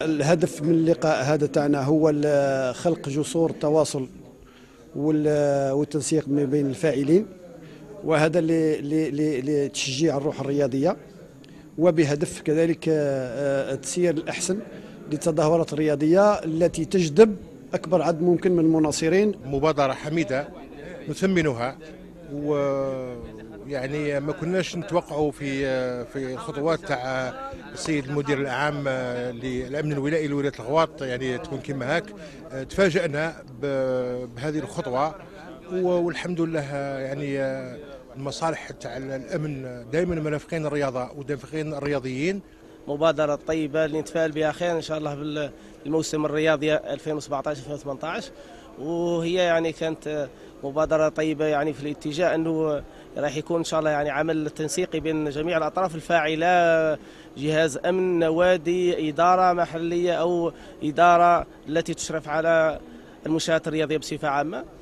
الهدف من اللقاء هذا تاعنا هو خلق جسور التواصل والتنسيق ما بين الفاعلين، وهذا لتشجيع الروح الرياضية، وبهدف كذلك تسيير الأحسن للتظاهرات الرياضية التي تجذب أكبر عدد ممكن من المناصرين. مبادرة حميدة نثمنها، ويعني ما كناش نتوقعوا في الخطوات تاع السيد المدير العام للأمن الولائي لولاية الغواط يعني تكون كما هاك. تفاجأنا بهذه الخطوة، والحمد لله يعني المصالح تاع الأمن دائما مرافقين الرياضة ومرافقين الرياضيين. مبادرة طيبة اللي نتفائل بها خير إن شاء الله بالموسم الرياضي 2017-2018، وهي يعني كانت مبادرة طيبة يعني في الاتجاه أنه راح يكون إن شاء الله يعني عمل تنسيقي بين جميع الأطراف الفاعلة، جهاز أمن، نوادي، إدارة محلية أو إدارة التي تشرف على المنشآت الرياضية بصفة عامة.